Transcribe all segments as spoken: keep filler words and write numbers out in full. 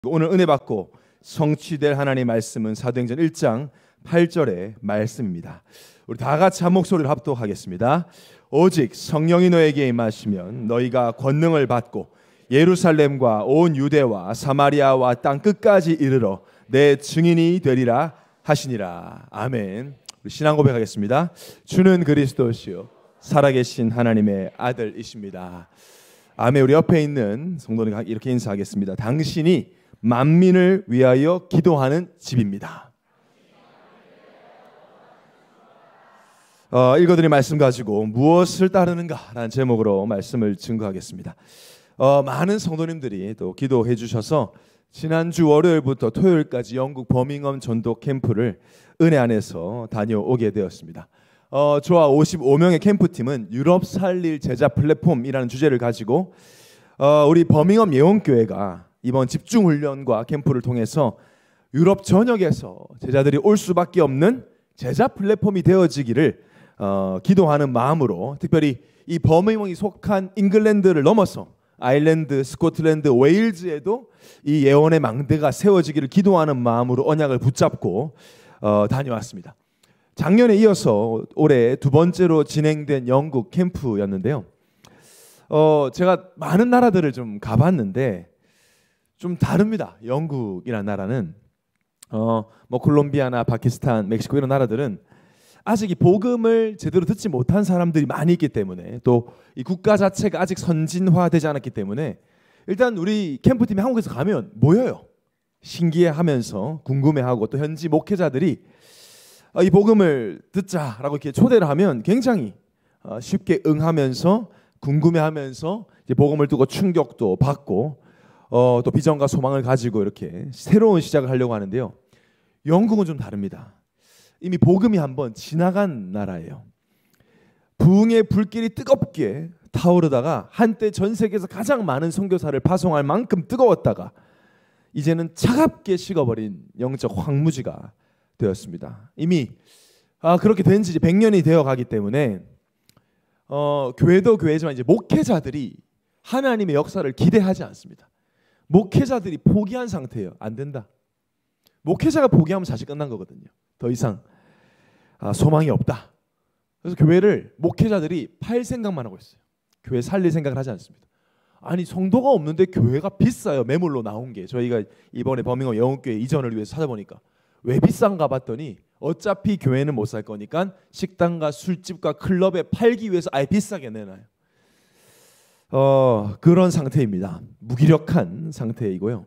오늘 은혜 받고 성취될 하나님의 말씀은 사도행전 일 장 팔 절의 말씀입니다. 우리 다 같이 한 목소리를 합독하겠습니다. 오직 성령이 너에게 임하시면 너희가 권능을 받고 예루살렘과 온 유대와 사마리아와 땅 끝까지 이르러 내 증인이 되리라 하시니라. 아멘. 우리 신앙 고백하겠습니다. 주는 그리스도시요 살아계신 하나님의 아들이십니다. 아멘. 우리 옆에 있는 성도님 이렇게 인사하겠습니다. 당신이 만민을 위하여 기도하는 집입니다. 어, 읽어드린 말씀 가지고 무엇을 따르는가라는 제목으로 말씀을 증거하겠습니다. 어, 많은 성도님들이 또 기도해 주셔서 지난주 월요일부터 토요일까지 영국 버밍엄 전도 캠프를 은혜 안에서 다녀오게 되었습니다. 어, 저와 오십오 명의 캠프팀은 유럽 살릴 제자 플랫폼이라는 주제를 가지고 어, 우리 버밍엄 예원교회가 이번 집중훈련과 캠프를 통해서 유럽 전역에서 제자들이 올 수밖에 없는 제자 플랫폼이 되어지기를 어, 기도하는 마음으로, 특별히 이 버밍엄이 속한 잉글랜드를 넘어서 아일랜드, 스코틀랜드, 웨일즈에도 이 예언의 망대가 세워지기를 기도하는 마음으로 언약을 붙잡고 어, 다녀왔습니다. 작년에 이어서 올해 두 번째로 진행된 영국 캠프였는데요. 어, 제가 많은 나라들을 좀 가봤는데 좀 다릅니다. 영국이라는 나라는 어, 뭐 콜롬비아나 파키스탄, 멕시코 이런 나라들은 아직 이 복음을 제대로 듣지 못한 사람들이 많이 있기 때문에, 또 이 국가 자체가 아직 선진화되지 않았기 때문에 일단 우리 캠프팀이 한국에서 가면 모여요. 신기해하면서 궁금해하고, 또 현지 목회자들이 이 복음을 듣자라고 이렇게 초대를 하면 굉장히 쉽게 응하면서 궁금해하면서 이제 복음을 듣고 충격도 받고 어, 또 비전과 소망을 가지고 이렇게 새로운 시작을 하려고 하는데요. 영국은 좀 다릅니다. 이미 복음이 한번 지나간 나라예요. 부흥의 불길이 뜨겁게 타오르다가 한때 전 세계에서 가장 많은 선교사를 파송할 만큼 뜨거웠다가 이제는 차갑게 식어버린 영적 황무지가 되었습니다. 이미 아, 그렇게 된 지 백 년이 되어가기 때문에 어, 교회도 교회지만 이제 목회자들이 하나님의 역사를 기대하지 않습니다. 목회자들이 포기한 상태예요. 안 된다. 목회자가 포기하면 사실 끝난 거거든요. 더 이상 아, 소망이 없다. 그래서 교회를 목회자들이 팔 생각만 하고 있어요. 교회 살릴 생각을 하지 않습니다. 아니, 성도가 없는데 교회가 비싸요. 매물로 나온 게. 저희가 이번에 버밍엄 영국교회 이전을 위해서 찾아보니까 왜 비싼가 봤더니 어차피 교회는 못 살 거니까 식당과 술집과 클럽에 팔기 위해서 아예 비싸게 내놔요. 어, 그런 상태입니다. 무기력한 상태이고요.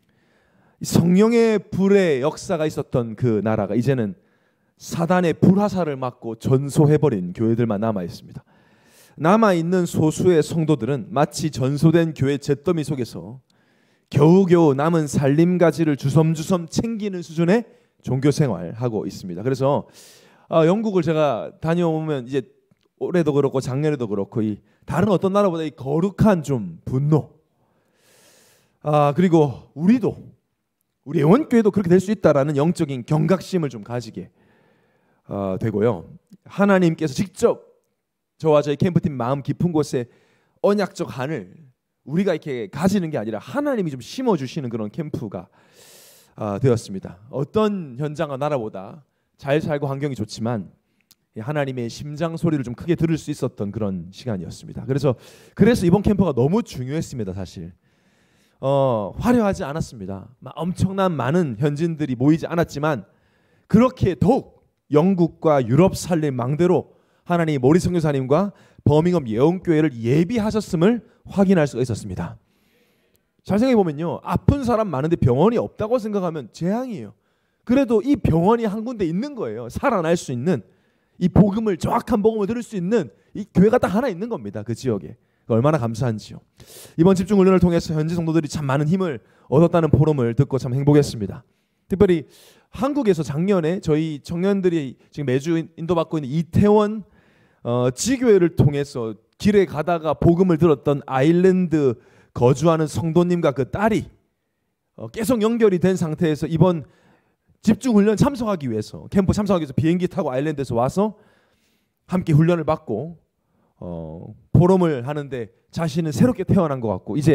성령의 불의 역사가 있었던 그 나라가 이제는 사단의 불화살을 맞고 전소해버린 교회들만 남아있습니다. 남아있는 소수의 성도들은 마치 전소된 교회 잿더미 속에서 겨우겨우 남은 살림가지를 주섬주섬 챙기는 수준의 종교생활하고 있습니다. 그래서 어, 영국을 제가 다녀오면 이제 올해도 그렇고 작년에도 그렇고 이 다른 어떤 나라보다 이 거룩한 좀 분노, 아, 그리고 우리도 우리 예원교회도 그렇게 될 수 있다라는 영적인 경각심을 좀 가지게 어, 되고요. 하나님께서 직접 저와 저희 캠프팀 마음 깊은 곳에 언약적 한을 우리가 이렇게 가지는 게 아니라 하나님이 좀 심어주시는 그런 캠프가 어, 되었습니다. 어떤 현장과 나라보다 잘 살고 환경이 좋지만 하나님의 심장 소리를 좀 크게 들을 수 있었던 그런 시간이었습니다. 그래서 그래서 이번 캠프가 너무 중요했습니다. 사실 어, 화려하지 않았습니다. 엄청난 많은 현지인들이 모이지 않았지만 그렇게 더욱 영국과 유럽 살릴 망대로 하나님이 모리 선교사님과 버밍엄 예언교회를 예비하셨음을 확인할 수가 있었습니다. 잘 생각해 보면요, 아픈 사람 많은데 병원이 없다고 생각하면 재앙이에요. 그래도 이 병원이 한 군데 있는 거예요. 살아날 수 있는, 이 복음을, 정확한 복음을 들을 수 있는 이 교회가 딱 하나 있는 겁니다. 그 지역에. 얼마나 감사한지요. 이번 집중훈련을 통해서 현지 성도들이 참 많은 힘을 얻었다는 포럼을 듣고 참 행복했습니다. 특별히 한국에서 작년에 저희 청년들이 지금 매주 인도받고 있는 이태원 어, 지교회를 통해서 길에 가다가 복음을 들었던 아일랜드 거주하는 성도님과 그 딸이 어, 계속 연결이 된 상태에서 이번 집중훈련 참석하기 위해서, 캠프 참석하기 위해서 비행기 타고 아일랜드에서 와서 함께 훈련을 받고 어, 포럼을 하는데 자신은 새롭게 태어난 것 같고 이제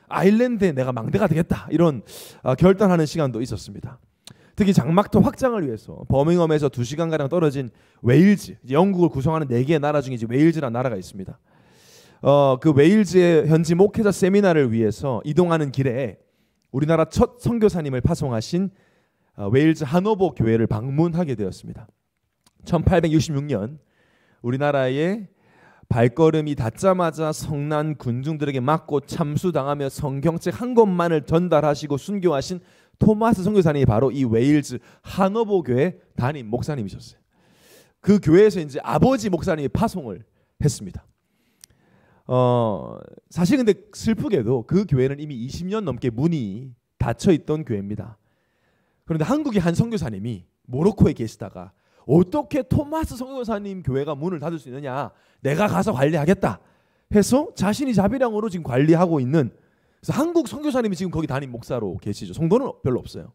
아일랜드에 내가 망대가 되겠다 이런 어, 결단하는 시간도 있었습니다. 특히 장막터 확장을 위해서 버밍엄에서 두 시간가량 떨어진 웨일즈, 영국을 구성하는 네 개의 나라 중에 이제 웨일즈라는 나라가 있습니다. 어, 그 웨일즈의 현지 목회자 세미나를 위해서 이동하는 길에 우리나라 첫 선교사님을 파송하신 어, 웨일즈 하노버 교회를 방문하게 되었습니다. 천팔백육십육 년 우리나라에 발걸음이 닿자마자 성난 군중들에게 맞고 참수당하며 성경책 한 권만을 전달하시고 순교하신 토마스 선교사님이 바로 이 웨일즈 하노버 교회 담임 목사님이셨어요. 그 교회에서 이제 아버지 목사님이 파송을 했습니다. 어, 사실 근데 슬프게도 그 교회는 이미 이십 년 넘게 문이 닫혀 있던 교회입니다. 그런데 한국의 한 선교사님이 모로코에 계시다가 어떻게 토마스 선교사님 교회가 문을 닫을 수 있느냐, 내가 가서 관리하겠다 해서 자신이 자비량으로 지금 관리하고 있는, 그래서 한국 선교사님이 지금 거기 담임 목사로 계시죠. 성도는 별로 없어요.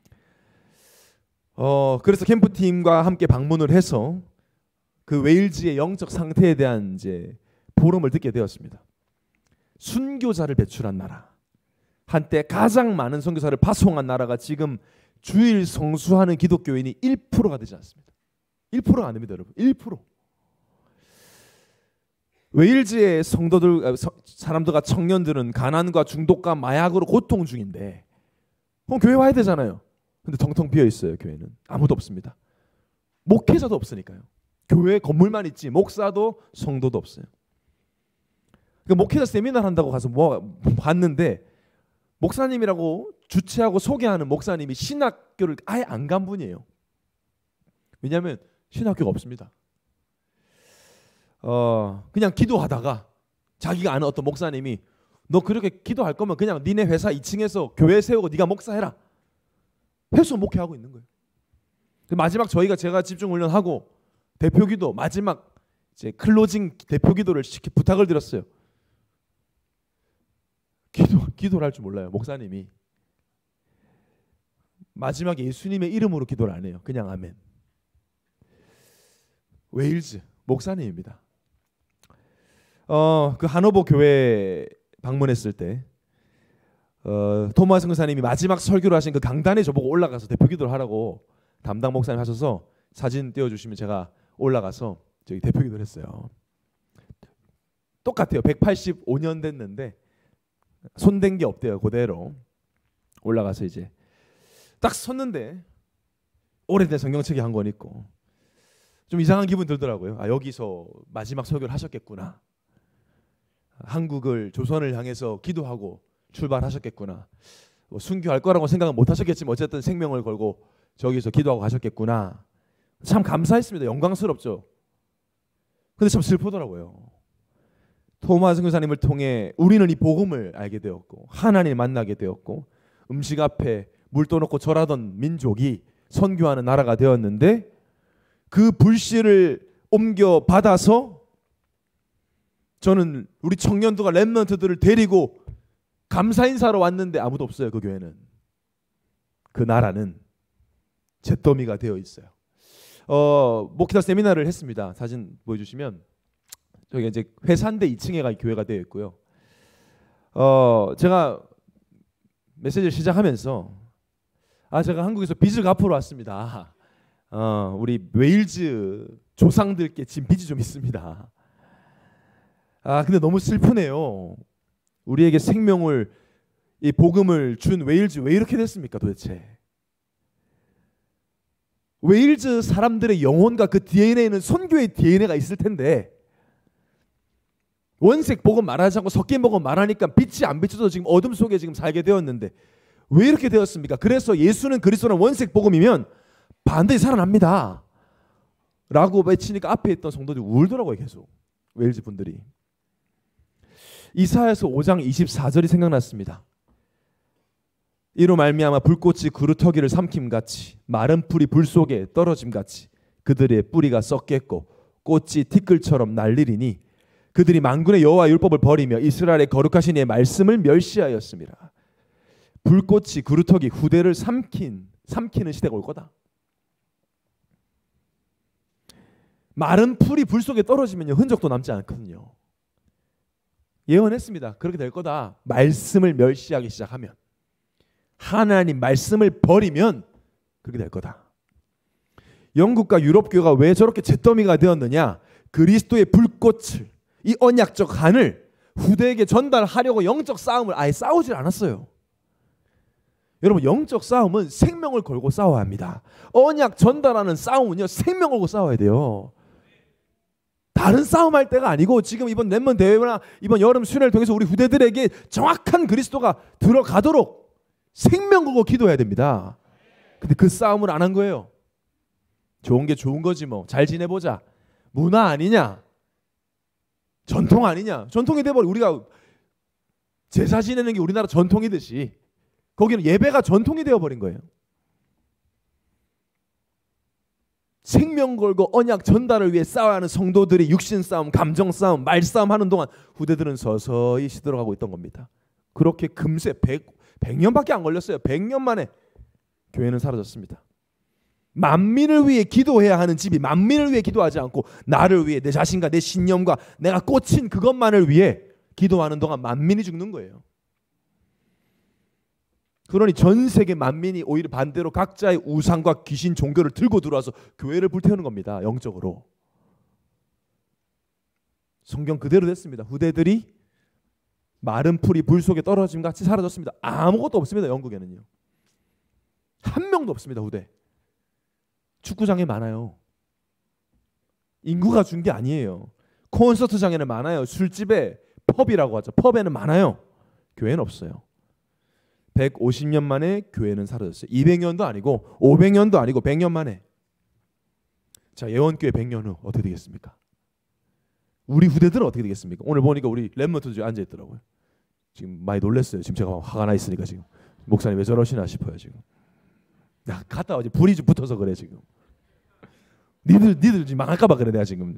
어, 그래서 캠프팀과 함께 방문을 해서 그 웨일즈의 영적 상태에 대한 이제 보름을 듣게 되었습니다. 순교자를 배출한 나라, 한때 가장 많은 선교사를 파송한 나라가 지금 주일 성수하는 기독교인이 일 퍼센트가 되지 않습니다. 일 퍼센트가 안 됩니다, 여러분. 일 퍼센트. 웨일즈의 성도들, 사람들과 청년들은 가난과 중독과 마약으로 고통 중인데 그럼 교회 와야 되잖아요. 근데 텅텅 비어 있어요. 교회는 아무도 없습니다. 목회자도 없으니까요. 교회 건물만 있지 목사도 성도도 없어요. 그러니까 목회자 세미나 한다고 가서 뭐 봤는데 목사님이라고 주최하고 소개하는 목사님이 신학교를 아예 안 간 분이에요. 왜냐하면 신학교가 없습니다. 어, 그냥 기도하다가 자기가 아는 어떤 목사님이 너 그렇게 기도할 거면 그냥 니네 회사 이 층에서 교회 세우고 네가 목사해라 해서 목회하고 있는 거예요. 마지막 저희가 제가 집중 훈련하고 대표기도 마지막 이제 클로징 대표기도를 시키 부탁을 드렸어요. 기도 기도를 할 줄 몰라요. 목사님이 마지막에 예수님의 이름으로 기도를 안 해요. 그냥 아멘. 웨일즈 목사님입니다. 어, 그 하노버 교회 방문했을 때 어, 토마스 선교사님이 마지막 설교를 하신 그 강단에 저보고 올라가서 대표기도를 하라고 담당 목사님 하셔서 사진 띄워주시면 제가 올라가서 저기 대표기도를 했어요. 똑같아요. 백팔십오 년 됐는데 손댄 게 없대요. 그대로 올라가서 이제 딱 섰는데 오래된 성경책이 한 권 있고 좀 이상한 기분 들더라고요. 아, 여기서 마지막 설교를 하셨겠구나. 한국을 조선을 향해서 기도하고 출발하셨겠구나. 뭐 순교할 거라고 생각은 못 하셨겠지만 어쨌든 생명을 걸고 저기서 기도하고 가셨겠구나. 참 감사했습니다. 영광스럽죠. 근데 참 슬프더라고요. 토마스 선교사님을 통해 우리는 이 복음을 알게 되었고 하나님을 만나게 되었고 음식 앞에 물 떠놓고 절하던 민족이 선교하는 나라가 되었는데 그 불씨를 옮겨 받아서 저는 우리 청년들과 랩런트들을 데리고 감사 인사로 왔는데 아무도 없어요. 그 교회는. 그 나라는 잿더미가 되어 있어요. 어, 목회자 세미나를 했습니다. 사진 보여주시면 저기 이제 회산대 이 층에가 교회가 되어 있고요. 어, 제가 메시지를 시작하면서 아 제가 한국에서 빚을 갚으러 왔습니다. 어, 우리 웨일즈 조상들께 지금 빚이 좀 있습니다. 아 근데 너무 슬프네요. 우리에게 생명을 이 복음을 준 웨일즈 왜 이렇게 됐습니까 도대체? 웨일즈 사람들의 영혼과 그 디엔에이는 선교의 디엔에이가 있을 텐데 원색 복음 말하지 않고 섞인 복음 말하니까 빛이 안 비춰서 지금 어둠 속에 지금 살게 되었는데 왜 이렇게 되었습니까? 그래서 예수는 그리스도는 원색 복음이면 반드시 살아납니다 라고 외치니까 앞에 있던 성도들이 울더라고요. 계속 웨일즈 분들이. 이사야서 오 장 이십사 절이 생각났습니다. 이로 말미암아 불꽃이 그루터기를 삼킴같이 마른 풀이 불 속에 떨어짐같이 그들의 뿌리가 썩겠고 꽃이 티끌처럼 날리리니 그들이 만군의 여호와 율법을 버리며 이스라엘의 거룩하신 이의 말씀을 멸시하였습니다. 불꽃이 그루터기 후대를 삼킨 삼키는 시대가 올 거다. 마른 풀이 불 속에 떨어지면요 흔적도 남지 않거든요. 예언했습니다. 그렇게 될 거다. 말씀을 멸시하기 시작하면, 하나님 말씀을 버리면 그렇게 될 거다. 영국과 유럽 교회가 왜 저렇게 잿더미가 되었느냐? 그리스도의 불꽃을, 이 언약적 한을 후대에게 전달하려고 영적 싸움을 아예 싸우질 않았어요. 여러분, 영적 싸움은 생명을 걸고 싸워야 합니다. 언약 전달하는 싸움은요, 생명 걸고 싸워야 돼요. 다른 싸움할 때가 아니고, 지금 이번 렘넌트 대회나 이번 여름 수련회를 통해서 우리 후대들에게 정확한 그리스도가 들어가도록 생명 걸고 기도해야 됩니다. 근데 그 싸움을 안 한 거예요. 좋은 게 좋은 거지 뭐. 잘 지내보자. 문화 아니냐? 전통 아니냐? 전통이 돼버려. 우리가 제사 지내는 게 우리나라 전통이듯이 거기는 예배가 전통이 되어버린 거예요. 생명 걸고 언약 전달을 위해 싸워야 하는 성도들이 육신 싸움, 감정 싸움, 말 싸움 하는 동안 후대들은 서서히 시들어가고 있던 겁니다. 그렇게 금세 백, 백 년밖에 안 걸렸어요. 백 년 만에 교회는 사라졌습니다. 만민을 위해 기도해야 하는 집이 만민을 위해 기도하지 않고 나를 위해, 내 자신과 내 신념과 내가 꽂힌 그것만을 위해 기도하는 동안 만민이 죽는 거예요. 그러니 전 세계 만민이 오히려 반대로 각자의 우상과 귀신 종교를 들고 들어와서 교회를 불태우는 겁니다. 영적으로. 성경 그대로 됐습니다. 후대들이 마른 풀이 불 속에 떨어짐 같이 사라졌습니다. 아무것도 없습니다. 영국에는요. 한 명도 없습니다. 후대. 축구장에 많아요. 인구가 준 게 아니에요. 콘서트장에는 많아요. 술집에, 펍이라고 하죠. 펍에는 많아요. 교회는 없어요. 백오십 년 만에 교회는 사라졌어요. 이백 년도 아니고 오백 년도 아니고 백 년 만에. 자, 예원교회 백 년 후 어떻게 되겠습니까? 우리 후대들은 어떻게 되겠습니까? 오늘 보니까 우리 렘넌트들 앉아 있더라고요. 지금 많이 놀랐어요. 지금 제가 화가 나 있으니까 지금 목사님 왜 저러시나 싶어요. 지금 야, 갔다 와지 불이 좀 붙어서 그래 지금. 니들 니들 지금 망할까 봐 그래 내가 지금.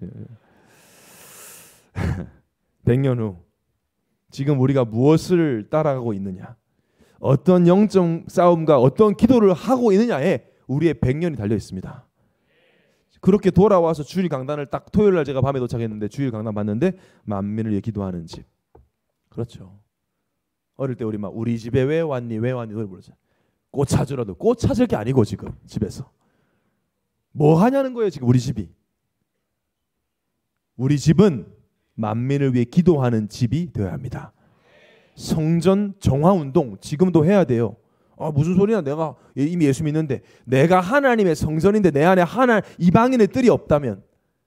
백 년 후 지금 우리가 무엇을 따라가고 있느냐, 어떤 영적 싸움과 어떤 기도를 하고 있느냐에 우리의 백 년이 달려 있습니다. 그렇게 돌아와서 주일 강단을 딱 토요일 날 제가 밤에 도착했는데 주일 강단 봤는데 만민을 위해 기도하는 집. 그렇죠. 어릴 때 우리 막 우리 집에 왜 왔니 왜 왔니 노래 부르잖아요. 꽃 찾으러도 꽃 찾을 게 아니고 지금 집에서 뭐 하냐는 거예요. 지금 우리 집이. 우리 집은 만민을 위해 기도하는 집이 되어야 합니다. 성전 정화운동 지금도 해야 돼요. 아, 무슨 소리야. 내가 이미 예수 믿는데, 내가 하나님의 성전인데 내 안에 하나 이방인의 뜰이 없다면,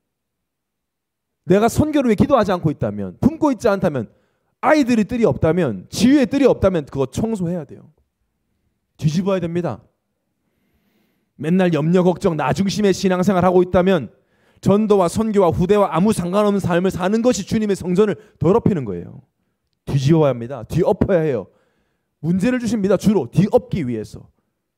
내가 선교를 위해 기도하지 않고 있다면, 품고 있지 않다면, 아이들이 뜰이 없다면, 지위의 뜰이 없다면 그거 청소해야 돼요. 뒤집어야 됩니다. 맨날 염려 걱정 나 중심의 신앙생활 하고 있다면 전도와 선교와 후대와 아무 상관없는 삶을 사는 것이 주님의 성전을 더럽히는 거예요. 뒤집어야 합니다. 뒤엎어야 해요. 문제를 주십니다. 주로 뒤엎기 위해서.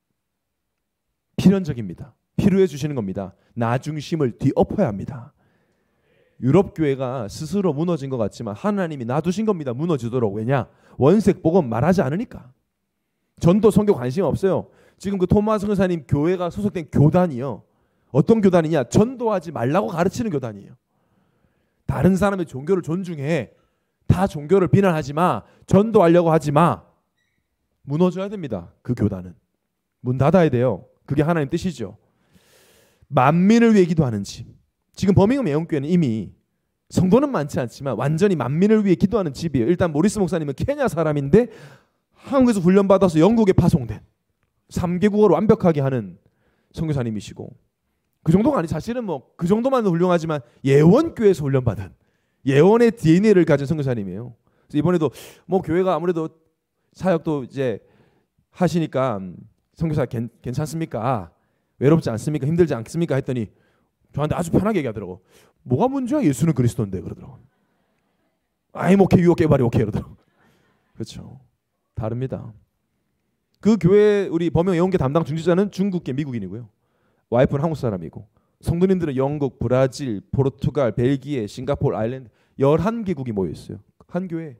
필연적입니다. 필요해 주시는 겁니다. 나 중심을 뒤엎어야 합니다. 유럽 교회가 스스로 무너진 것 같지만 하나님이 놔두신 겁니다. 무너지도록. 왜냐? 원색 복음 말하지 않으니까. 전도 선교 관심 없어요. 지금 그 토마스 선교사님 교회가 소속된 교단이요. 어떤 교단이냐? 전도하지 말라고 가르치는 교단이에요. 다른 사람의 종교를 존중해. 다 종교를 비난하지 마. 전도하려고 하지 마. 무너져야 됩니다. 그 교단은. 문 닫아야 돼요. 그게 하나님 뜻이죠. 만민을 위해 기도하는 집. 지금 버밍엄 예언교회는 이미 성도는 많지 않지만 완전히 만민을 위해 기도하는 집이에요. 일단 모리스 목사님은 케냐 사람인데 한국에서 훈련받아서 영국에 파송된 삼 개국어로 완벽하게 하는 선교사님이시고, 그 정도가 아니 사실은 뭐 그 정도만 훌륭하지만 예원교회에서 훈련받은 예원의 디엔에이를 가진 선교사님이에요. 그래서 이번에도 뭐 교회가 아무래도 사역도 이제 하시니까 선교사 괜, 괜찮습니까? 외롭지 않습니까? 힘들지 않습니까? 했더니 저한테 아주 편하게 얘기하더라고. 뭐가 문제야? 예수는 그리스도인데 그러더라고. I'm okay, you okay, everybody okay 그러더라고. 그렇죠. 다릅니다. 그 교회 우리 범영 예원계 담당 중지자는 중국계 미국인이고요. 와이프는 한국 사람이고, 성도님들은 영국, 브라질, 포르투갈, 벨기에, 싱가포르, 아일랜드 열한 개국이 모여 있어요. 한 교회.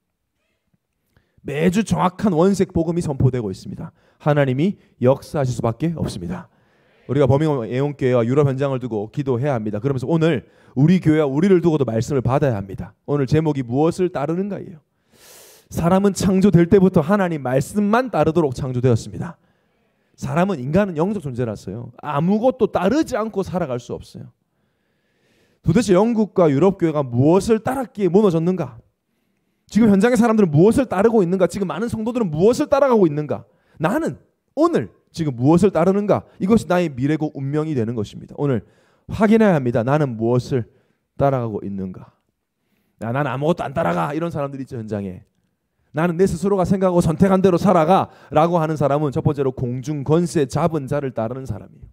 매주 정확한 원색 복음이 선포되고 있습니다. 하나님이 역사하실 수밖에 없습니다. 우리가 버밍엄 애용교회와 유럽 현장을 두고 기도해야 합니다. 그러면서 오늘 우리 교회와 우리를 두고도 말씀을 받아야 합니다. 오늘 제목이 무엇을 따르는가예요. 사람은 창조될 때부터 하나님 말씀만 따르도록 창조되었습니다. 사람은 인간은 영적 존재라서요. 아무것도 따르지 않고 살아갈 수 없어요. 도대체 영국과 유럽 교회가 무엇을 따랐기에 무너졌는가? 지금 현장의 사람들은 무엇을 따르고 있는가? 지금 많은 성도들은 무엇을 따라가고 있는가? 나는 오늘 지금 무엇을 따르는가? 이것이 나의 미래고 운명이 되는 것입니다. 오늘 확인해야 합니다. 나는 무엇을 따라가고 있는가? 야, 나는 아무것도 안 따라가. 이런 사람들이 있죠, 현장에. 나는 내 스스로가 생각하고 선택한 대로 살아가 라고 하는 사람은 첫 번째로 공중 권세 잡은 자를 따르는 사람이에요.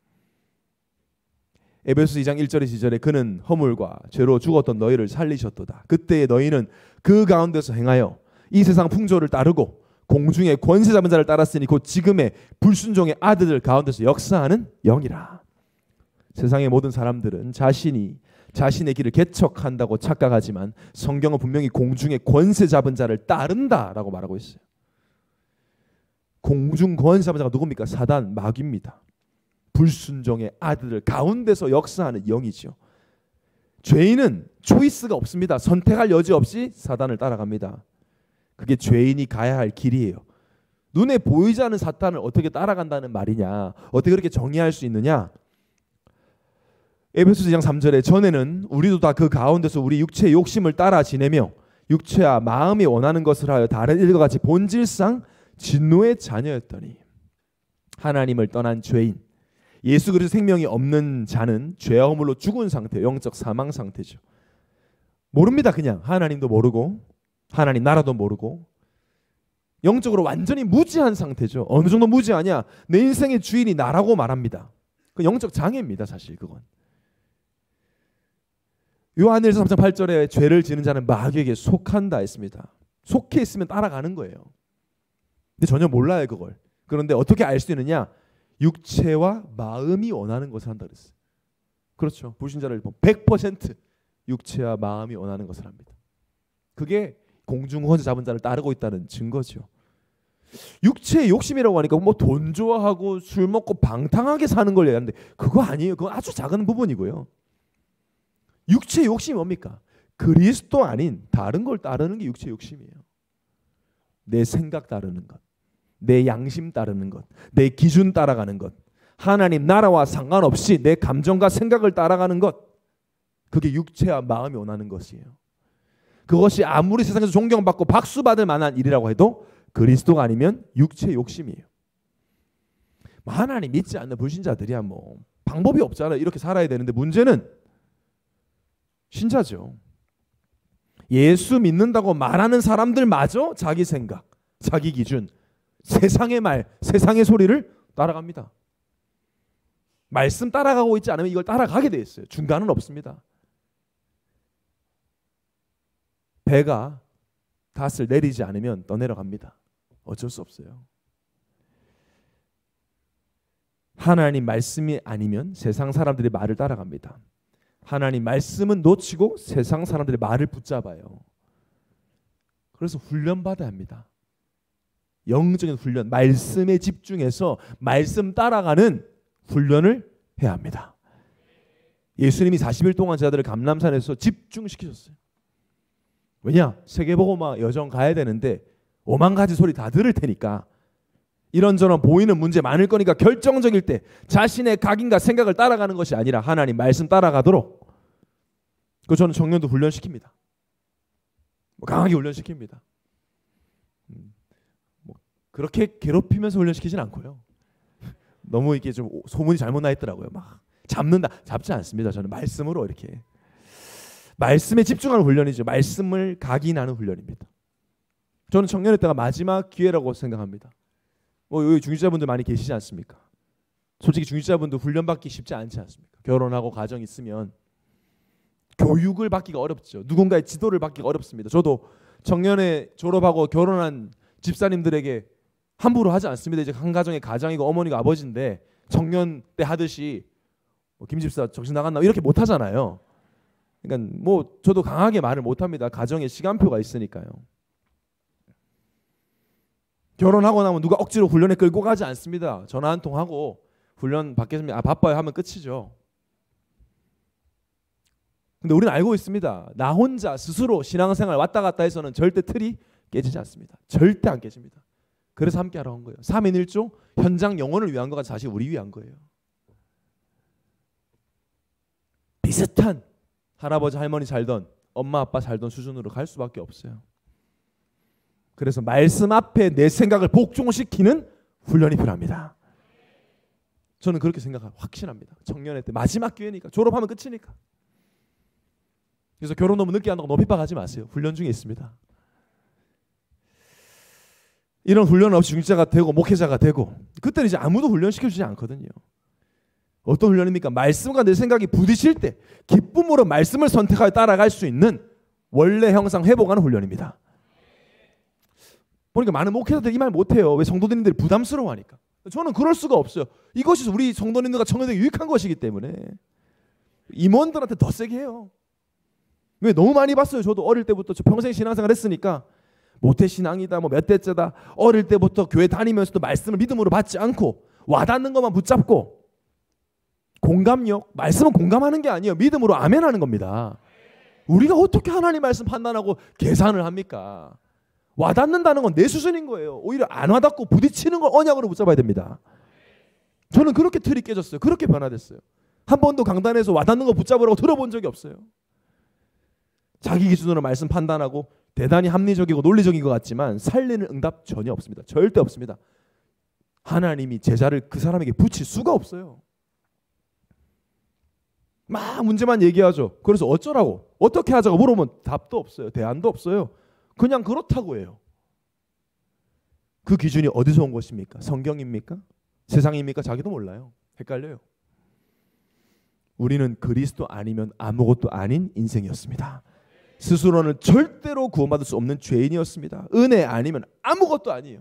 에베소서 이 장 일 절에 이 절에 그는 허물과 죄로 죽었던 너희를 살리셨도다. 그때의 너희는 그 가운데서 행하여 이 세상 풍조를 따르고 공중의 권세 잡은 자를 따랐으니 곧 지금의 불순종의 아들들 가운데서 역사하는 영이라. 세상의 모든 사람들은 자신이 자신의 길을 개척한다고 착각하지만 성경은 분명히 공중의 권세 잡은 자를 따른다라고 말하고 있어요. 공중 권세 잡은 자가 누굽니까? 사단, 마귀입니다. 불순종의 아들들 가운데서 역사하는 영이죠. 죄인은 초이스가 없습니다. 선택할 여지 없이 사단을 따라갑니다. 그게 죄인이 가야 할 길이에요. 눈에 보이지 않는 사탄을 어떻게 따라간다는 말이냐? 어떻게 그렇게 정의할 수 있느냐? 에베소서 이 장 삼 절에 전에는 우리도 다 그 가운데서 우리 육체의 욕심을 따라 지내며 육체와 마음이 원하는 것을 하여 다른 일과 같이 본질상 진노의 자녀였더니 하나님을 떠난 죄인, 예수 그리스도 생명이 없는 자는 죄와 허물로 죽은 상태, 영적 사망 상태죠. 모릅니다. 그냥 하나님도 모르고 하나님 나라도 모르고 영적으로 완전히 무지한 상태죠. 어느 정도 무지하냐? 내 인생의 주인이 나라고 말합니다. 그 영적 장애입니다. 사실 그건. 요한일서 삼 장 팔 절에 죄를 지는 자는 마귀에게 속한다 했습니다. 속해 있으면 따라가는 거예요. 근데 전혀 몰라요 그걸. 그런데 어떻게 알 수 있느냐? 육체와 마음이 원하는 것을 한다 그랬어요. 그렇죠. 불신자를 보면 백 퍼센트 육체와 마음이 원하는 것을 합니다. 그게 공중권세 잡은 자를 따르고 있다는 증거죠. 육체의 욕심이라고 하니까 뭐 돈 좋아하고 술 먹고 방탕하게 사는 걸 얘기하는데 그거 아니에요. 그건 아주 작은 부분이고요. 육체의 욕심이 뭡니까? 그리스도 아닌 다른 걸 따르는 게 육체의 욕심이에요. 내 생각 따르는 것, 내 양심 따르는 것, 내 기준 따라가는 것, 하나님 나라와 상관없이 내 감정과 생각을 따라가는 것, 그게 육체와 마음이 원하는 것이에요. 그것이 아무리 세상에서 존경받고 박수받을 만한 일이라고 해도 그리스도가 아니면 육체의 욕심이에요. 하나님 믿지 않는 불신자들이야 뭐 방법이 없잖아요. 이렇게 살아야 되는데 문제는 신자죠. 예수 믿는다고 말하는 사람들마저 자기 생각, 자기 기준, 세상의 말, 세상의 소리를 따라갑니다. 말씀 따라가고 있지 않으면 이걸 따라가게 돼 있어요. 중간은 없습니다. 배가 닷을 내리지 않으면 떠내려갑니다. 어쩔 수 없어요. 하나님 말씀이 아니면 세상 사람들의 말을 따라갑니다. 하나님 말씀은 놓치고 세상 사람들의 말을 붙잡아요. 그래서 훈련받아야 합니다. 영적인 훈련, 말씀에 집중해서 말씀 따라가는 훈련을 해야 합니다. 예수님이 사십 일 동안 제자들을 감람산에서 집중시키셨어요. 왜냐? 세계복음화 여정 가야 되는데 오만 가지 소리 다 들을 테니까 이런저런 보이는 문제 많을 거니까 결정적일 때 자신의 각인과 생각을 따라가는 것이 아니라 하나님 말씀 따라가도록 그 저는 청년도 훈련시킵니다. 뭐 강하게 훈련시킵니다. 음, 뭐 그렇게 괴롭히면서 훈련시키진 않고요. 너무 이게 좀 소문이 잘못 나 있더라고요. 막 잡는다, 잡지 않습니다. 저는 말씀으로 이렇게 말씀에 집중하는 훈련이죠. 말씀을 각인하는 훈련입니다. 저는 청년의 때가 마지막 기회라고 생각합니다. 뭐 여기 중직자분들 많이 계시지 않습니까? 솔직히 중직자분도 훈련받기 쉽지 않지 않습니까? 결혼하고 가정 있으면 교육을 받기가 어렵죠. 누군가의 지도를 받기가 어렵습니다. 저도 청년에 졸업하고 결혼한 집사님들에게 함부로 하지 않습니다. 이제 한 가정의 가장이고 어머니가 아버지인데 청년 때 하듯이 뭐 김 집사 정신 나갔나 이렇게 못 하잖아요. 그러니까 뭐 저도 강하게 말을 못 합니다. 가정에 시간표가 있으니까요. 결혼하고 나면 누가 억지로 훈련에 끌고 가지 않습니다. 전화 한 통 하고 훈련 받겠습니다. 아 바빠요 하면 끝이죠. 근데 우리는 알고 있습니다. 나 혼자 스스로 신앙생활 왔다 갔다 해서는 절대 틀이 깨지지 않습니다. 절대 안 깨집니다. 그래서 함께 하러 온 거예요. 삼인일조 현장 영혼을 위한 거가 사실 우리 위한 거예요. 비슷한 할아버지 할머니 살던 엄마 아빠 살던 수준으로 갈 수밖에 없어요. 그래서 말씀 앞에 내 생각을 복종시키는 훈련이 필요합니다. 저는 그렇게 생각하고 확신합니다. 청년회 때 마지막 기회니까 졸업하면 끝이니까. 그래서 결혼 너무 늦게 한다고 너무 핍박하지 마세요. 훈련 중에 있습니다. 이런 훈련 없이 중직자가 되고 목회자가 되고 그때는 이제 아무도 훈련시켜주지 않거든요. 어떤 훈련입니까? 말씀과 내 생각이 부딪힐 때 기쁨으로 말씀을 선택하여 따라갈 수 있는 원래 형상 회복하는 훈련입니다. 보니까 많은 목회자들이 이 말 못해요. 왜? 성도님들이 부담스러워하니까. 저는 그럴 수가 없어요. 이것이 우리 성도님들과 청년들에게 유익한 것이기 때문에 임원들한테 더 세게 해요. 왜? 너무 많이 봤어요. 저도 어릴 때부터 저 평생 신앙생활 했으니까 모태신앙이다 뭐 몇 대째다 어릴 때부터 교회 다니면서도 말씀을 믿음으로 받지 않고 와닿는 것만 붙잡고 공감력, 말씀은 공감하는 게 아니에요. 믿음으로 아멘하는 겁니다. 우리가 어떻게 하나님 말씀 판단하고 계산을 합니까? 와닿는다는 건 내 수준인 거예요. 오히려 안 와닿고 부딪히는 걸 언약으로 붙잡아야 됩니다. 저는 그렇게 틀이 깨졌어요. 그렇게 변화됐어요. 한 번도 강단에서 와닿는 거 붙잡으라고 들어본 적이 없어요. 자기 기준으로 말씀 판단하고 대단히 합리적이고 논리적인 것 같지만 살리는 응답 전혀 없습니다. 절대 없습니다. 하나님이 제자를 그 사람에게 붙일 수가 없어요. 막 문제만 얘기하죠. 그래서 어쩌라고 어떻게 하자고 물어보면 답도 없어요. 대안도 없어요. 그냥 그렇다고 해요. 그 기준이 어디서 온 것입니까? 성경입니까? 세상입니까? 자기도 몰라요. 헷갈려요. 우리는 그리스도 아니면 아무것도 아닌 인생이었습니다. 스스로는 절대로 구원받을 수 없는 죄인이었습니다. 은혜 아니면 아무것도 아니에요.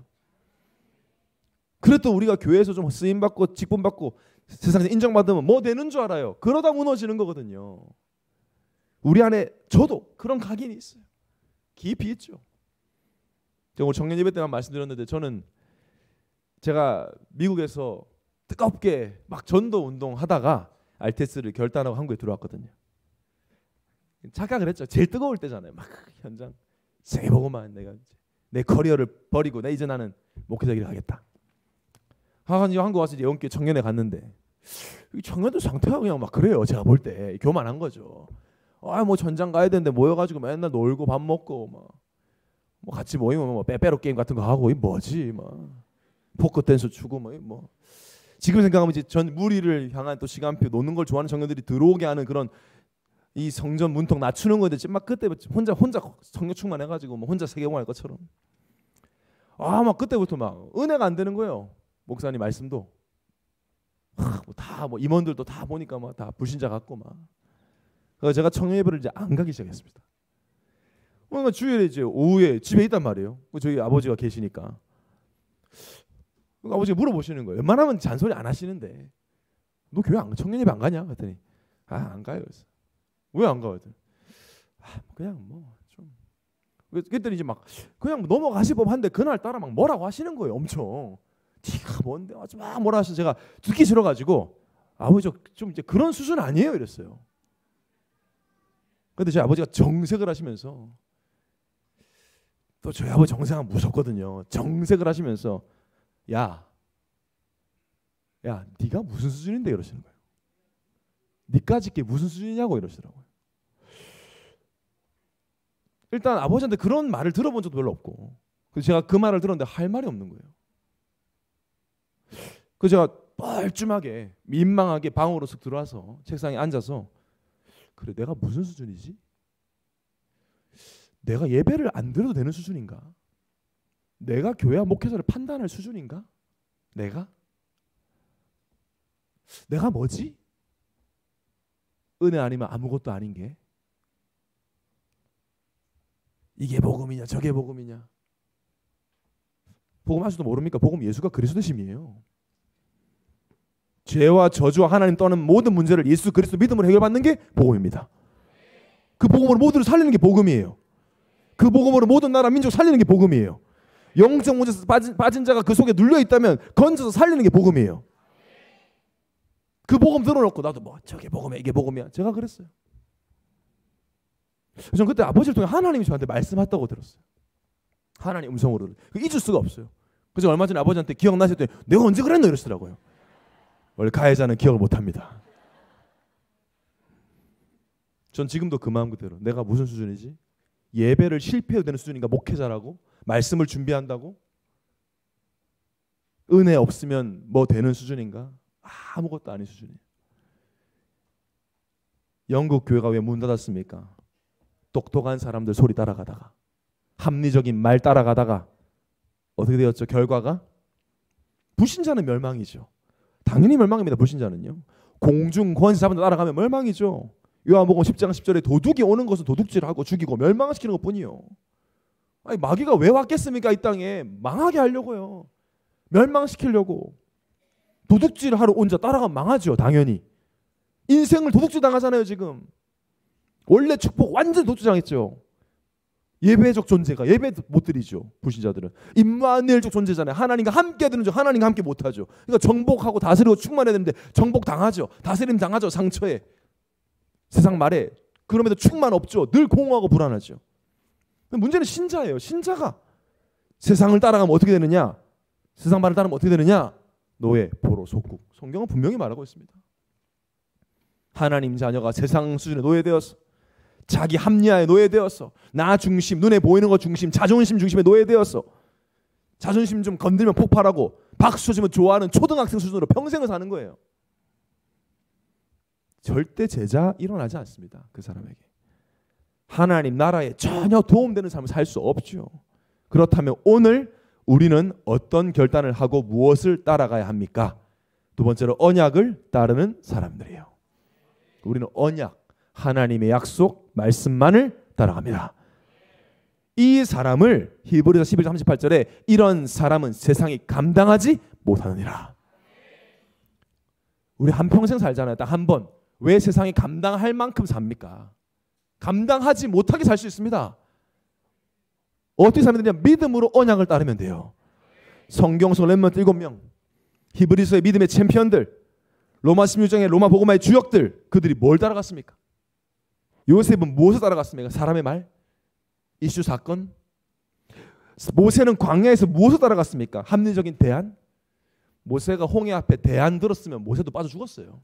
그래도 우리가 교회에서 좀 쓰임받고 직분받고 세상에서 인정받으면 뭐 되는 줄 알아요. 그러다 무너지는 거거든요. 우리 안에 저도 그런 각인이 있어요. 깊이 있죠. 제가 오늘 청년 예배 때만 말씀드렸는데 저는 제가 미국에서 뜨겁게 막 전도 운동 하다가 알테스를 결단하고 한국에 들어왔거든요. 착각을 했죠. 제일 뜨거울 때잖아요. 막 현장 세보고만 내가 이제 내 커리어를 버리고 내 이제 나는 목회자 길을 가겠다. 하간 한국 와서 이제 영계 청년회 갔는데 이 청년들 상태가 그냥 막 그래요. 제가 볼 때 교만한 거죠. 아 뭐 전장 가야 되는데 모여가지고 맨날 놀고 밥 먹고 막 뭐 같이 모이면 뭐 빼빼로 게임 같은 거 하고 이 뭐지 막 포커 댄스 추고 뭐, 뭐. 지금 생각하면 이제 전 무리를 향한 또 시간표 노는 걸 좋아하는 청년들이 들어오게 하는 그런 이 성전 문턱 낮추는 거인데 막 그때 혼자 혼자 성령 충만해가지고 뭐 혼자 세계공할 것처럼 아 막 그때부터 막 은혜가 안 되는 거예요. 목사님 말씀도 다 뭐 임원들도 다 보니까 막 다 불신자 같고 막 그래서 제가 청년 예배를 이제 안 가기 시작했습니다. 그러니까 주일에 이제 오후에 집에 있단 말이에요. 저희 아버지가 계시니까 아버지가 물어보시는 거예요. 웬만하면 잔소리 안 하시는데 너 교회 안 청년 예배 안 가냐? 그랬더니 아 안 가요. 그래서 왜 안 가요? 아 그냥 뭐 좀 그랬더니 이제 막 그냥 넘어가실 법한데 그날 따라 막 뭐라고 하시는 거예요. 엄청 네가 뭔데 아주 막 뭐라 하셔서 제가 듣기 싫어가지고 아버지 좀 이제 그런 수준 아니에요 이랬어요. 근데 저희 아버지가 정색을 하시면서 또 저희 아버지 정색하면 무섭거든요. 정색을 하시면서 야, 야, 네가 무슨 수준인데 이러시는 거예요. 니까지 게 무슨 수준이냐고 이러시더라고요. 일단 아버지한테 그런 말을 들어본 적도 별로 없고 그래서 제가 그 말을 들었는데 할 말이 없는 거예요. 그래서 제가 뻘쭘하게 민망하게 방으로 쓱 들어와서 책상에 앉아서 그래 내가 무슨 수준이지? 내가 예배를 안 드려도 되는 수준인가? 내가 교회와 목회자를 판단할 수준인가? 내가? 내가 뭐지? 은혜 아니면 아무것도 아닌 게 이게 복음이냐 저게 복음이냐 복음 아직도 모릅니까? 복음 예수가 그리스도심이에요. 죄와 저주와 하나님 떠는 모든 문제를 예수 그리스도 믿음으로 해결받는 게 복음입니다. 그 복음으로 모두를 살리는 게 복음이에요. 그 복음으로 모든 나라 민족 살리는 게 복음이에요. 영적 문제에서 빠진, 빠진 자가 그 속에 눌려 있다면 건져서 살리는 게 복음이에요. 그 복음 들어놓고 나도 뭐 저게 복음이야 이게 복음이야. 제가 그랬어요. 저는 그때 아버지를 통해 하나님이 저한테 말씀하셨다고 들었어요. 하나님 음성으로. 잊을 수가 없어요. 그래서 얼마 전에 아버지한테 기억나실 때 내가 언제 그랬노 이러시더라고요. 원래 가해자는 기억을 못합니다. 전 지금도 그 마음 그대로 내가 무슨 수준이지? 예배를 실패해도 되는 수준인가? 목회자라고? 말씀을 준비한다고? 은혜 없으면 뭐 되는 수준인가? 아무것도 아닌 수준이에요. 영국 교회가 왜 문 닫았습니까? 똑똑한 사람들 소리 따라가다가 합리적인 말 따라가다가 어떻게 되었죠? 결과가 불신자는 멸망이죠. 당연히 멸망입니다. 불신자는요. 공중 권세 잡은 데 따라가면 멸망이죠. 요한복음 십 장 십 절에 도둑이 오는 것은 도둑질하고 죽이고 멸망시키는 것뿐이요. 아니 마귀가 왜 왔겠습니까? 이 땅에 망하게 하려고요. 멸망시키려고. 도둑질하러 온 자 따라가면 망하죠. 당연히. 인생을 도둑질 당하잖아요. 지금. 원래 축복 완전 도둑질 당했죠. 예배적 존재가 예배 못 드리죠. 불신자들은. 임마누엘적 존재잖아요. 하나님과 함께 드는 줄 하나님과 함께 못하죠. 그러니까 정복하고 다스리고 충만해야 되는데 정복 당하죠. 다스림 당하죠. 상처에. 세상 말에. 그럼에도 충만 없죠. 늘 공허하고 불안하죠. 문제는 신자예요. 신자가 세상을 따라가면 어떻게 되느냐? 세상 말을 따르면 어떻게 되느냐? 노예, 포로, 속국. 성경은 분명히 말하고 있습니다. 하나님 자녀가 세상 수준에 노예되어서 자기 합리화에 노예되어서 나 중심, 눈에 보이는 것 중심, 자존심 중심에 노예되어서 자존심 좀 건들면 폭발하고 박수 주면 좋아하는 초등학생 수준으로 평생을 사는 거예요. 절대 제자 일어나지 않습니다. 그 사람에게. 하나님 나라에 전혀 도움되는 삶을 살 수 없죠. 그렇다면 오늘 우리는 어떤 결단을 하고 무엇을 따라가야 합니까? 두 번째로 언약을 따르는 사람들이에요. 우리는 언약, 하나님의 약속, 말씀만을 따라갑니다. 이 사람을 히브리서 십일 장 삼십팔 절에 이런 사람은 세상이 감당하지 못하느니라. 우리 한평생 살잖아요. 딱 한 번. 왜 세상이 감당할 만큼 삽니까? 감당하지 못하게 살 수 있습니다. 어떻게 살면 되냐? 믿음으로 언약을 따르면 돼요. 성경속 렘넌트 일곱 명, 히브리서의 믿음의 챔피언들, 로마 십육 장의 로마 복음화의 주역들, 그들이 뭘 따라갔습니까? 요셉은 무엇을 따라갔습니까? 사람의 말? 이슈 사건? 모세는 광야에서 무엇을 따라갔습니까? 합리적인 대안? 모세가 홍해 앞에 대안 들었으면 모세도 빠져 죽었어요.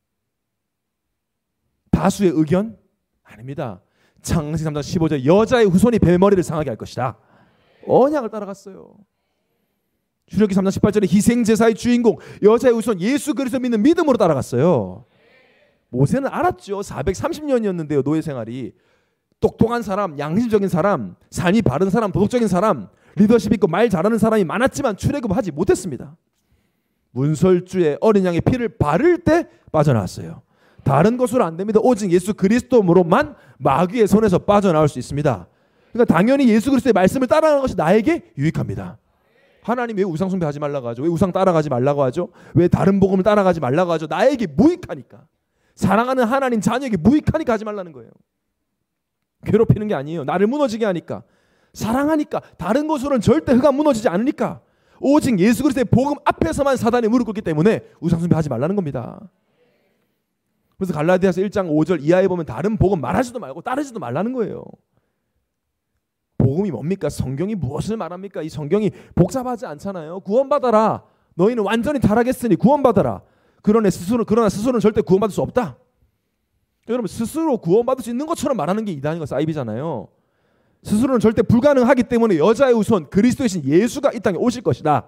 다수의 의견? 아닙니다. 창세기 삼 장 십오 절 여자의 후손이 뱀의 머리를 상하게 할 것이다. 언약을 따라갔어요. 출애굽기 삼 장 십팔 절에 희생제사의 주인공 여자의 후손 예수 그리스도 믿는 믿음으로 따라갔어요. 모세는 알았죠. 사백삼십 년이었는데요. 노예 생활이. 똑똑한 사람, 양심적인 사람, 삶이 바른 사람, 도덕적인 사람, 리더십 있고 말 잘하는 사람이 많았지만 출애굽하지 못했습니다. 문설주에 어린 양의 피를 바를 때 빠져나왔어요. 다른 것으로 안 됩니다. 오직 예수 그리스도로만 마귀의 손에서 빠져나올 수 있습니다. 그러니까 당연히 예수 그리스도의 말씀을 따라가는 것이 나에게 유익합니다. 하나님 왜 우상 숭배하지 말라고 하죠? 왜 우상 따라가지 말라고 하죠? 왜 다른 복음을 따라가지 말라고 하죠? 나에게 무익하니까. 사랑하는 하나님 자녀에게 무익하니까 하지 말라는 거예요. 괴롭히는 게 아니에요. 나를 무너지게 하니까. 사랑하니까. 다른 것으로는 절대 흑암 무너지지 않으니까. 오직 예수 그리스도의 복음 앞에서만 사단이 무릎 꿇기 때문에 우상 숭배하지 말라는 겁니다. 그래서 갈라디아서 일 장 오 절 이하에 보면 다른 복음 말하지도 말고 따르지도 말라는 거예요. 복음이 뭡니까? 성경이 무엇을 말합니까? 이 성경이 복잡하지 않잖아요. 구원받아라. 너희는 완전히 타락했으니 구원받아라. 그러나 스스로 그러나 스스로는 절대 구원받을 수 없다. 여러분 스스로 구원받을 수 있는 것처럼 말하는 게 이단과 사이비잖아요. 스스로는 절대 불가능하기 때문에 여자의 후손 그리스도이신 예수가 이 땅에 오실 것이다.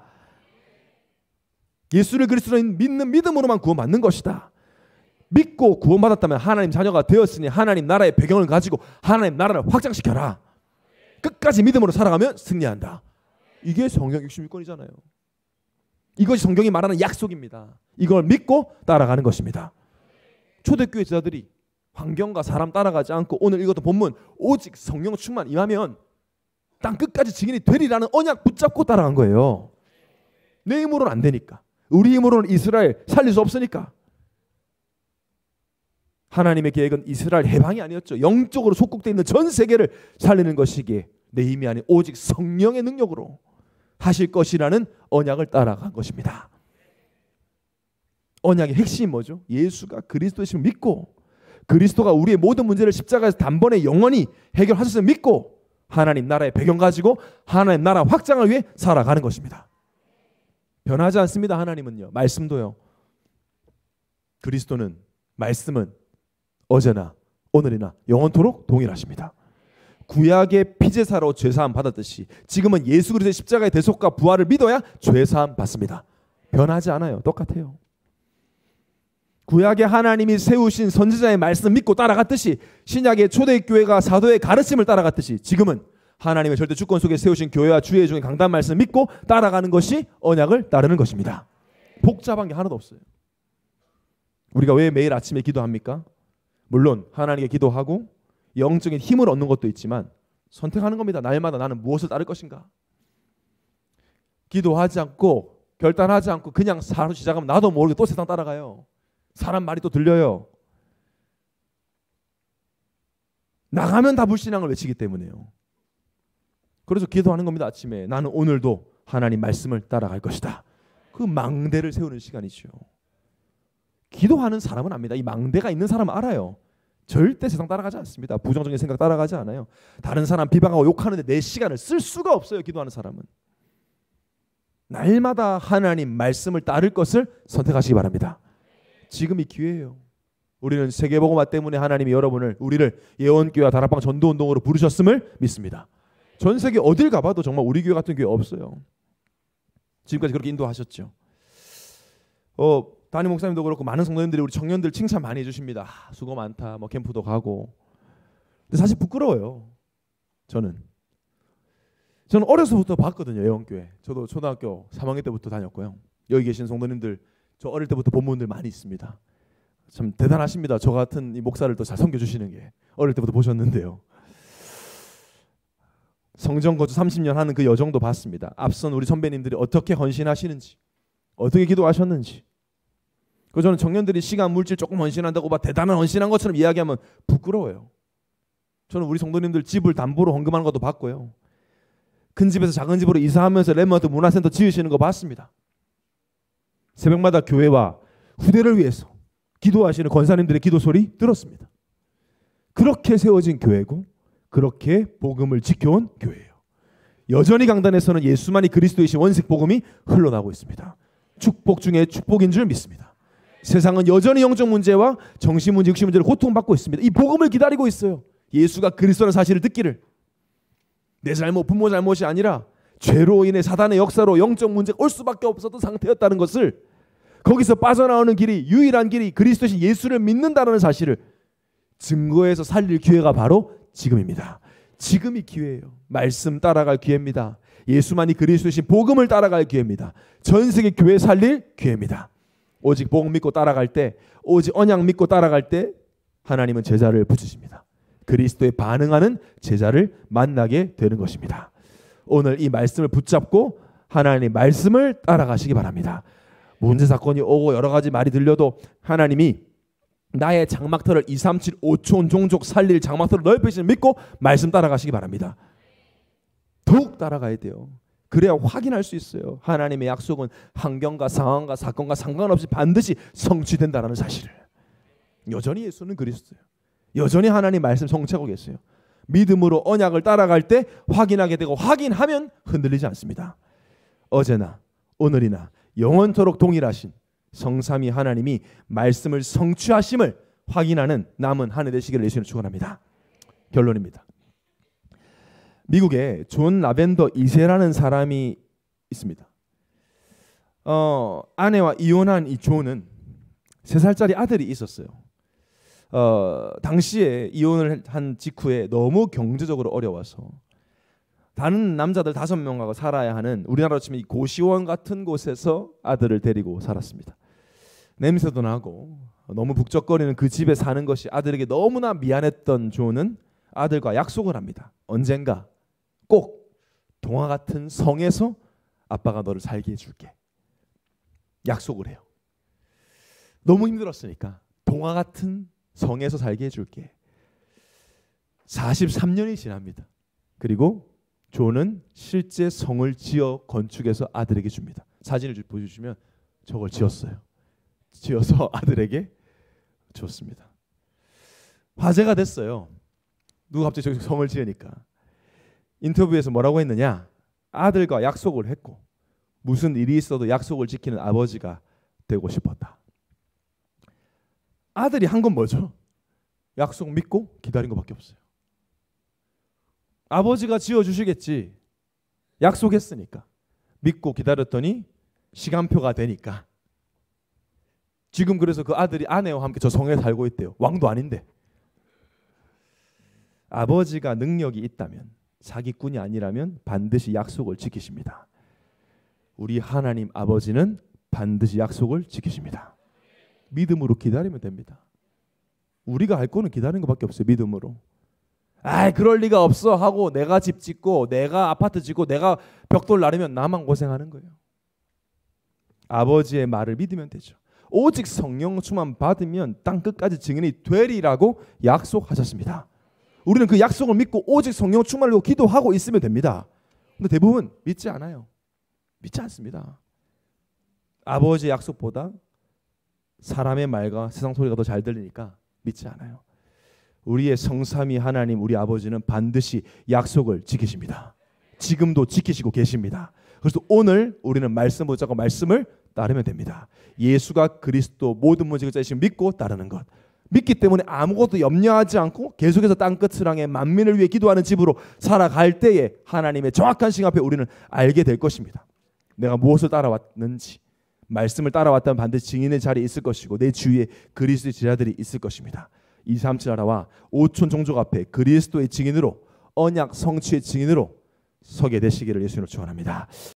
예수를 그리스도로 믿는 믿음으로만 구원받는 것이다. 믿고 구원받았다면 하나님 자녀가 되었으니 하나님 나라의 배경을 가지고 하나님 나라를 확장시켜라. 끝까지 믿음으로 살아가면 승리한다. 이게 성경 육십육 권이잖아요. 이것이 성경이 말하는 약속입니다. 이걸 믿고 따라가는 것입니다. 초대교회 제자들이 환경과 사람 따라가지 않고 오늘 읽었던 본문 오직 성령 충만 임하면 땅 끝까지 증인이 되리라는 언약 붙잡고 따라간 거예요. 내 힘으로는 안 되니까. 우리 힘으로는 이스라엘 살릴 수 없으니까. 하나님의 계획은 이스라엘 해방이 아니었죠. 영적으로 속국되어 있는 전 세계를 살리는 것이기에 내 힘이 아닌 오직 성령의 능력으로 하실 것이라는 언약을 따라간 것입니다. 언약의 핵심이 뭐죠? 예수가 그리스도이심을 믿고 그리스도가 우리의 모든 문제를 십자가에서 단번에 영원히 해결하셨음을 믿고 하나님 나라의 배경 가지고 하나님 나라 확장을 위해 살아가는 것입니다. 변하지 않습니다. 하나님은요. 말씀도요. 그리스도는 말씀은 어제나 오늘이나 영원토록 동일하십니다. 구약의 피제사로 죄사함 받았듯이 지금은 예수 그리스도의 십자가의 대속과 부활을 믿어야 죄사함 받습니다. 변하지 않아요. 똑같아요. 구약의 하나님이 세우신 선지자의 말씀 믿고 따라갔듯이 신약의 초대교회가 사도의 가르침을 따라갔듯이 지금은 하나님의 절대 주권 속에 세우신 교회와 주의 중에 강단 말씀 믿고 따라가는 것이 언약을 따르는 것입니다. 복잡한 게 하나도 없어요. 우리가 왜 매일 아침에 기도합니까? 물론 하나님께 기도하고 영적인 힘을 얻는 것도 있지만 선택하는 겁니다. 날마다 나는 무엇을 따를 것인가. 기도하지 않고 결단하지 않고 그냥 하루 시작하면 나도 모르게 또 세상 따라가요. 사람 말이 또 들려요. 나가면 다 불신앙을 외치기 때문에요. 그래서 기도하는 겁니다. 아침에 나는 오늘도 하나님 말씀을 따라갈 것이다. 그 망대를 세우는 시간이죠. 기도하는 사람은 압니다. 이 망대가 있는 사람은 알아요. 절대 세상 따라가지 않습니다. 부정적인 생각 따라가지 않아요. 다른 사람 비방하고 욕하는데 내 시간을 쓸 수가 없어요. 기도하는 사람은. 날마다 하나님 말씀을 따를 것을 선택하시기 바랍니다. 지금이 기회예요. 우리는 세계복음화 때문에 하나님이 여러분을 우리를 예원교회와 다락방 전도운동으로 부르셨음을 믿습니다. 전 세계 어딜 가봐도 정말 우리 교회 같은 교회 없어요. 지금까지 그렇게 인도하셨죠. 어, 담임 목사님도 그렇고 많은 성도님들이 우리 청년들 칭찬 많이 해주십니다. 아, 수고 많다. 뭐 캠프도 가고. 근데 사실 부끄러워요. 저는. 저는 어려서부터 봤거든요. 예원교회. 저도 초등학교 삼 학년 때부터 다녔고요. 여기 계신 성도님들 저 어릴 때부터 본 분들 많이 있습니다. 참 대단하십니다. 저 같은 이 목사를 또 잘 섬겨주시는 게. 어릴 때부터 보셨는데요. 성전 거주 삼십 년 하는 그 여정도 봤습니다. 앞선 우리 선배님들이 어떻게 헌신하시는지, 어떻게 기도하셨는지. 그 저는 청년들이 시간, 물질 조금 헌신한다고 막 대단한 헌신한 것처럼 이야기하면 부끄러워요. 저는 우리 성도님들 집을 담보로 헌금하는 것도 봤고요. 큰 집에서 작은 집으로 이사하면서 렘넌트 문화센터 지으시는 거 봤습니다. 새벽마다 교회와 후대를 위해서 기도하시는 권사님들의 기도 소리 들었습니다. 그렇게 세워진 교회고 그렇게 복음을 지켜온 교회예요. 여전히 강단에서는 예수만이 그리스도이신 원색 복음이 흘러나오고 있습니다. 축복 중에 축복인 줄 믿습니다. 세상은 여전히 영적 문제와 정신 문제, 육신 문제를 고통받고 있습니다. 이 복음을 기다리고 있어요. 예수가 그리스도라는 사실을 듣기를. 내 잘못, 부모 잘못이 아니라 죄로 인해 사단의 역사로 영적 문제가 올 수밖에 없었던 상태였다는 것을, 거기서 빠져나오는 길이, 유일한 길이 그리스도신 예수를 믿는다는 사실을 증거해서 살릴 기회가 바로 지금입니다. 지금이 기회예요. 말씀 따라갈 기회입니다. 예수만이 그리스도신 복음을 따라갈 기회입니다. 전 세계 교회 살릴 기회입니다. 오직 복음 믿고 따라갈 때, 오직 언약 믿고 따라갈 때 하나님은 제자를 붙이십니다. 그리스도에 반응하는 제자를 만나게 되는 것입니다. 오늘 이 말씀을 붙잡고 하나님의 말씀을 따라가시기 바랍니다. 문제 사건이 오고 여러 가지 말이 들려도 하나님이 나의 장막터를 이삼칠 오촌 종족 살릴 장막터를 넓히시는 믿고 말씀 따라가시기 바랍니다. 더욱 따라가야 돼요. 그래야 확인할 수 있어요. 하나님의 약속은 환경과 상황과 사건과 상관없이 반드시 성취된다는 사실을. 여전히 예수는 그리스도예요. 여전히 하나님 말씀 성취하고 계세요. 믿음으로 언약을 따라갈 때 확인하게 되고 확인하면 흔들리지 않습니다. 어제나 오늘이나 영원토록 동일하신 성삼위 하나님이 말씀을 성취하심을 확인하는 남은 한 해 되시기를 예수님으로 축원합니다. 결론입니다. 미국에 존 라벤더 이 세라는 사람이 있습니다. 어, 아내와 이혼한 이 존은 세 살짜리 아들이 있었어요. 어, 당시에 이혼을 한 직후에 너무 경제적으로 어려워서 다른 남자들 다섯 명하고 살아야 하는, 우리나라로 치면 이 고시원 같은 곳에서 아들을 데리고 살았습니다. 냄새도 나고 너무 북적거리는 그 집에 사는 것이 아들에게 너무나 미안했던 존은 아들과 약속을 합니다. 언젠가 꼭 동화 같은 성에서 아빠가 너를 살게 해줄게. 약속을 해요. 너무 힘들었으니까 동화 같은 성에서 살게 해줄게. 사십삼 년이 지납니다. 그리고 존은 실제 성을 지어 건축해서 아들에게 줍니다. 사진을 보여주시면 저걸 지었어요. 지어서 아들에게 줬습니다. 화제가 됐어요. 누가 갑자기 저기 성을 지으니까. 인터뷰에서 뭐라고 했느냐? 아들과 약속을 했고 무슨 일이 있어도 약속을 지키는 아버지가 되고 싶었다. 아들이 한 건 뭐죠? 약속 믿고 기다린 것밖에 없어요. 아버지가 지어주시겠지. 약속했으니까. 믿고 기다렸더니 시간표가 되니까. 지금 그래서 그 아들이 아내와 함께 저 성에 살고 있대요. 왕도 아닌데. 아버지가 능력이 있다면, 사기꾼이 아니라면 반드시 약속을 지키십니다. 우리 하나님 아버지는 반드시 약속을 지키십니다. 믿음으로 기다리면 됩니다. 우리가 할 거는 기다리는 것밖에 없어요. 믿음으로. 아, 그럴 리가 없어 하고 내가 집 짓고 내가 아파트 짓고 내가 벽돌 나르면 나만 고생하는 거예요. 아버지의 말을 믿으면 되죠. 오직 성령 충만 받으면 땅 끝까지 증인이 되리라고 약속하셨습니다. 우리는 그 약속을 믿고 오직 성령 충만으로 기도하고 있으면 됩니다. 근데 대부분 믿지 않아요. 믿지 않습니다. 아버지의 약속보다 사람의 말과 세상 소리가 더 잘 들리니까 믿지 않아요. 우리의 성삼위 하나님 우리 아버지는 반드시 약속을 지키십니다. 지금도 지키시고 계십니다. 그래서 오늘 우리는 말씀 붙잡고 말씀을 따르면 됩니다. 예수가 그리스도 모든 문제를 해결하시고 믿고 따르는 것. 믿기 때문에 아무것도 염려하지 않고 계속해서 땅끝을 향해 만민을 위해 기도하는 집으로 살아갈 때에 하나님의 정확한 시간 앞에 우리는 알게 될 것입니다. 내가 무엇을 따라왔는지, 말씀을 따라왔다면 반드시 증인의 자리에 있을 것이고 내 주위에 그리스도의 제자들이 있을 것입니다. 이삼칠 나라와 오촌 종족 앞에 그리스도의 증인으로, 언약 성취의 증인으로 서게 되시기를 예수님으로 축원합니다.